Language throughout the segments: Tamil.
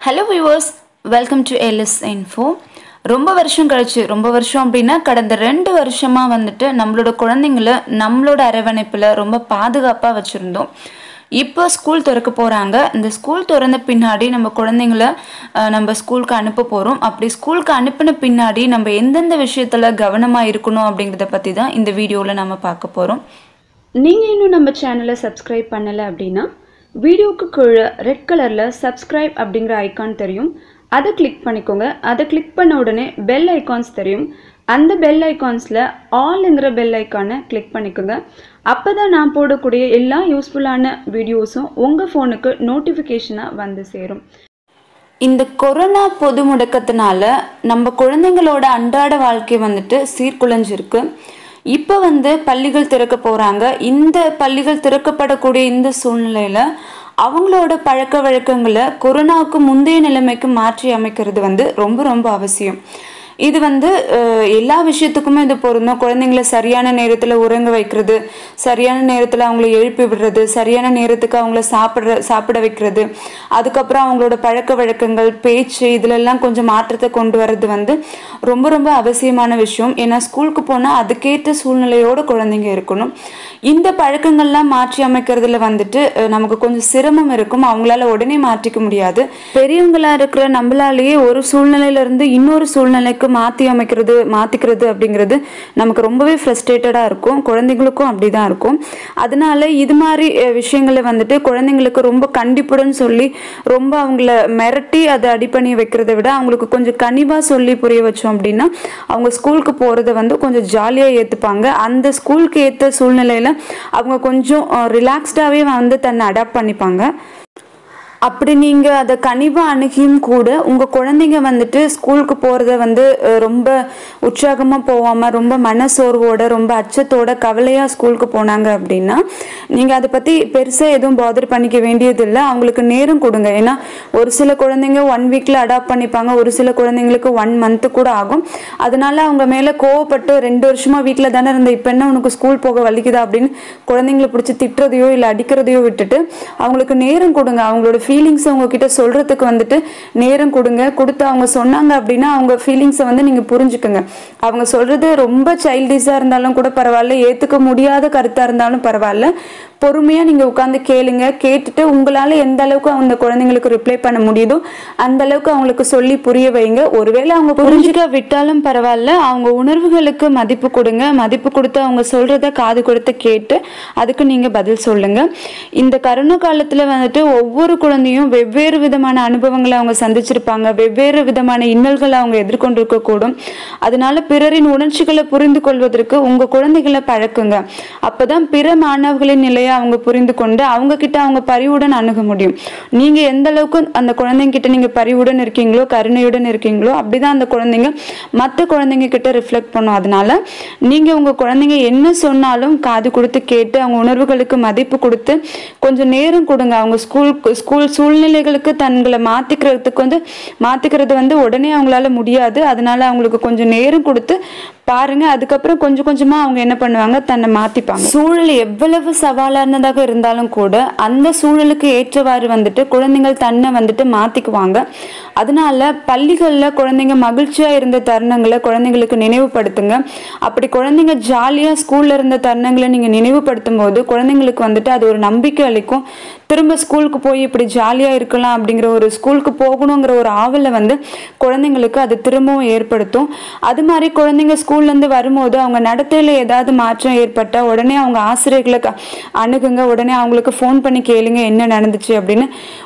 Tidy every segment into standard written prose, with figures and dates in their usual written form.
Hello viewers, welcome to LS Info. ரொம்ப வருஷம் கழிச்சு ரொம்ப வருஷம் அப்படினா கடந்த 2 வருஷமா வந்துட்டு நம்மளோட குழந்தைகளை நம்மளோட அரவணைப்புல ரொம்ப பாதுகாப்பா வச்சிருந்தோம். இப்போ ஸ்கூல் திறக்க போறாங்க. இந்த ஸ்கூல் திறந்த பின்னாடி நம்ம குழந்தைகளை நம்ம ஸ்கூலுக்கு அனுப்ப போறோம். அப்படி ஸ்கூலுக்கு அனுப்பின பின்னாடி நம்ம எந்தெந்த விஷயத்துல கவனமா இருக்கணும் அப்படிங்கறத பத்தி தான் இந்த வீடியோல நாம பார்க்க போறோம். நீங்க இன்னும் நம்ம சேனலை சப்ஸ்கிரைப் பண்ணல அப்படினா வீடியோக்கு கீழே ரெட் கலர்ல சப்ஸ்கிரைப் அப்படிங்கிற ஐகான் தெரியும். அதை கிளிக் பண்ணிக்கோங்க. அதை கிளிக் பண்ண உடனே பெல் ஐகான்ஸ் தெரியும். அந்த பெல் ஐகான்ஸ்ல ஆல்ங்கிற பெல் ஐகானை கிளிக் பண்ணிக்கோங்க. அப்பதான் நான் போடக்கூடிய எல்லா யூஸ்ஃபுல்லான வீடியோஸும் உங்க ஃபோனுக்கு நோட்டிஃபிகேஷனா வந்து சேரும். இந்த கொரோனா பொது முடக்கத்தினால நம்ம குழந்தைங்களோட அன்றாட வாழ்க்கை வந்துட்டு சீர்குலைஞ்சிருக்கு. இப்போ பள்ளிகள் திறக்க போறாங்க. இந்த பள்ளிகள் திறக்கப்படக்கூடிய இந்த சூழ்நிலையில அவங்களோட பழக்க வழக்கங்களை கொரோனாவுக்கு முந்தைய நிலைமைக்கு மாற்றி அமைக்கிறது ரொம்ப ரொம்ப அவசியம். இது எல்லா விஷயத்துக்குமே இது பொருந்தும். குழந்தைங்களை சரியான நேரத்தில் உறங்க வைக்கிறது, சரியான நேரத்தில் அவங்கள எழுப்பி விடுறது, சரியான நேரத்துக்கு அவங்கள சாப்பிட வைக்கிறது, அதுக்கப்புறம் அவங்களோட பழக்க வழக்கங்கள் பேச்சு இதிலெல்லாம் கொஞ்சம் மாற்றத்தை கொண்டு வர்றது ரொம்ப ரொம்ப அவசியமான விஷயம். ஏன்னா ஸ்கூலுக்கு போனால் அதுக்கேற்ற சூழ்நிலையோடு குழந்தைங்க இருக்கணும். இந்த பழக்கங்கள்லாம் மாற்றி அமைக்கிறதுல நமக்கு கொஞ்சம் சிரமம் இருக்கும். அவங்களால உடனே மாற்றிக்க முடியாது. பெரியவங்களா இருக்கிற நம்மளாலேயே ஒரு சூழ்நிலையிலிருந்து இன்னொரு சூழ்நிலைக்கு மாத்திக்கிறது அப்படிங்கிறது நமக்கு ரொம்பவே ஃப்ரஸ்ட்ரேட்டடா இருக்கும். குழந்தைங்களுக்கும் அப்படிதான் இருக்கும். அதனால இது மாதிரி விஷயங்களை குழந்தைங்களுக்கு ரொம்ப கண்டிப்புடன் சொல்லி ரொம்ப அவங்கள மிரட்டி அதை அடிப்பணி வைக்கிறத விட அவங்களுக்கு கொஞ்சம் கனிவா சொல்லி புரிய வச்சோம் அப்படின்னா அவங்க ஸ்கூலுக்கு போறதை கொஞ்சம் ஜாலியா ஏத்துப்பாங்க. அந்த ஸ்கூலுக்கு ஏற்ற சூழ்நிலையில அவங்க கொஞ்சம் ரிலாக்ஸ்டாவே தன்னை அடாப்ட் பண்ணிப்பாங்க. அப்படி நீங்க அதை கனிவா அணுகியும் கூட உங்க குழந்தைங்க ஸ்கூலுக்கு போறத ரொம்ப உற்சாகமா போகாம ரொம்ப மனசோர்வோட ரொம்ப அச்சத்தோட கவலையா ஸ்கூலுக்கு போனாங்க அப்படின்னா நீங்க அதை பத்தி பெருசா எதுவும் பாதர் பண்ணிக்க வேண்டியது இல்லை. அவங்களுக்கு நேரம் கொடுங்க. ஏன்னா ஒரு சில குழந்தைங்க 1 வீக்ல அடாப்ட் பண்ணிப்பாங்க, ஒரு சில குழந்தைங்களுக்கு 1 மந்த் கூட ஆகும். அதனால அவங்க மேல கோவப்பட்டு 2 வருஷமா வீட்டுல தானே இருந்த இப்ப என்ன உனக்கு ஸ்கூல் போக வலிக்குதா அப்படின்னு குழந்தைங்களை பிடிச்சி திட்டுறதையோ இல்லை அடிக்கிறதையோ விட்டுட்டு அவங்களுக்கு நேரம் கொடுங்க. அவங்களோட ஃபீலிங்ஸ் அவங்க கிட்ட சொல்றதுக்கு நேரம் கொடுத்து அவங்க சொன்னாங்க அப்படின்னா அவங்க ஃபீலிங்ஸை நீங்க புரிஞ்சுக்கங்க. அவங்க சொல்றது ரொம்ப சைல்டிஷா இருந்தாலும் கூட பரவாயில்ல, ஏத்துக்க முடியாத கருத்தா இருந்தாலும் பரவாயில்ல, பொறுமையா நீங்க உட்கார்ந்து கேளுங்க. கேட்டுட்டு உங்களால எந்த அளவுக்கு அந்த குழந்தைங்களுக்கு ரிப்ளை பண்ண முடியுதோ அந்த அளவுக்கு அவங்களுக்கு சொல்லி புரிய வைங்க. ஒருவேளை அவங்க புரிஞ்சுக்க விட்டாலும் பரவாயில்ல, அவங்க உணர்வுகளுக்கு மதிப்பு கொடுங்க. மதிப்பு கொடுத்து அவங்க சொல்றத காது கொடுத்து கேட்டு அதுக்கு நீங்க பதில் சொல்லுங்க. இந்த கரோனா காலத்துல ஒவ்வொரு குழந்தையும் வெவ்வேறு விதமான அனுபவங்களை அவங்க சந்திச்சிருப்பாங்க, வெவ்வேறு விதமான இன்னல்களை அவங்க எதிர்கொண்டிருக்க கூடும். அதனால பிறரின் உணர்ச்சிகளை புரிந்து கொள்வதற்கு உங்க குழந்தைகளை பழக்குங்க. அப்பதான் பிற மாணவர்களின் நிலையை அவங்க புரிந்து கொண்டு அவங்க கிட்ட அவங்க பரிவுடன் அணுக முடியும். நீங்க எந்த அளவுக்கு அந்த குழந்தைங்க கிட்ட நீங்க பரிவுடன் இருக்கீங்களோ கருணையுடன் இருக்கீங்களோ அப்படிதான் அந்த குழந்தைங்க மற்ற குழந்தைங்க கிட்ட ரிஃப்ளெக்ட் பண்ணும். அதனால நீங்க உங்க குழந்தைங்க என்ன சொன்னாலும் காது கொடுத்து கேட்டு அவங்க உணர்வுகளுக்கு மதிப்பு கொடுத்து கொஞ்சம் நேரம் கொடுங்க. அவங்க ஸ்கூல் சூழ்நிலைகளுக்கு தங்களை மாத்திக்கிறது உடனே அவங்களால முடியாது. அதனால அவங்களுக்கு கொஞ்சம் நேரம் கொடுத்து பாருங்க. அதுக்கப்புறம் கொஞ்சம் கொஞ்சமா அவங்க என்ன பண்ணுவாங்க, தன்னை மாத்திப்பாங்க. சூழல் எவ்வளவு சவாலானதாக இருந்தாலும் கூட அந்த சூழலுக்கு ஏற்றவாறு குழந்தைகள் தன்னை மாத்திக்குவாங்க. அதனால பள்ளிகள்ல குழந்தைங்க மகிழ்ச்சியா இருந்த தருணங்களை குழந்தைங்களுக்கு நினைவுபடுத்துங்க. அப்படி குழந்தைங்க ஜாலியா ஸ்கூல்ல இருந்த தருணங்களை நீங்க நினைவுபடுத்தும் போது குழந்தைங்களுக்கு அது ஒரு நம்பிக்கை அளிக்கும். திரும்ப ஸ்கூலுக்கு போய் இப்படி ஜாலியா இருக்கலாம் அப்படிங்கிற ஒரு ஸ்கூலுக்கு போகணுங்கிற ஒரு ஆவலை குழந்தைங்களுக்கு அது திரும்பவும் ஏற்படுத்தும். அது மாதிரி குழந்தைங்க ஸ்கூல்ல இருந்து வரும்போது அவங்க நடத்தையில ஏதாவது மாற்றம் ஏற்பட்டா உடனே அவங்க ஆசிரியர்களை அணுகுங்க. உடனே அவங்களுக்கு ஃபோன் பண்ணி கேளுங்க என்ன நடந்துச்சு அப்படின்னு.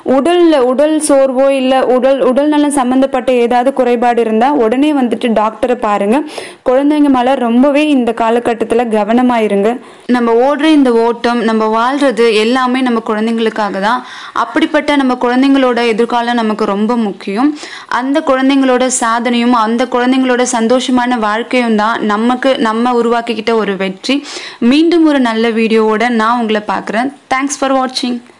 உடல் சோர்வோ இல்லை உடல் நலம் சம்பந்தப்பட்ட ஏதாவது குறைபாடு இருந்தா உடனே டாக்டரை பாருங்க. குழந்தைங்க மேல ரொம்பவே இந்த காலகட்டத்துல கவனமா இருங்க. நம்ம ஓடுற இந்த ஓட்டம், நம்ம வாழ்றது எல்லாமே நம்ம குழந்தைங்களுக்காக தான். அப்படிப்பட்ட நம்ம குழந்தைங்களோட எதிர்காலம் நமக்கு ரொம்ப முக்கியம். அந்த குழந்தைங்களோட சாதனையும் அந்த குழந்தைங்களோட சந்தோஷமான வாழ்க்கையும் தான் நம்ம உருவாக்கிக்கிட்ட ஒரு வெற்றி. மீண்டும் ஒரு நல்ல வீடியோவோட நான் உங்களை பார்க்குறேன். தேங்க்ஸ் ஃபார் வாட்சிங்.